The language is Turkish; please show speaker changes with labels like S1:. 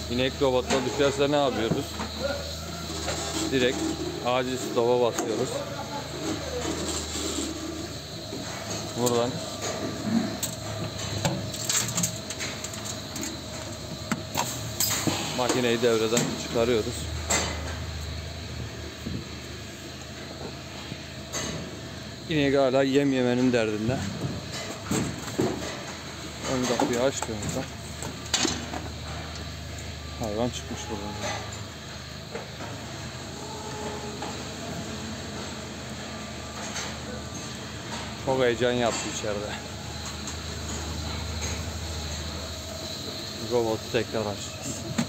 S1: İnek robotla düşerse ne yapıyoruz? Direkt acil stop'a basıyoruz. Buradan makineyi devreden çıkarıyoruz. İnek hala yem yemenin derdinde. Ön kapıyı açtığımızda hayvan çıkmış buradan. Çok heyecan yaptı içeride. Robotu tekrar açacağız.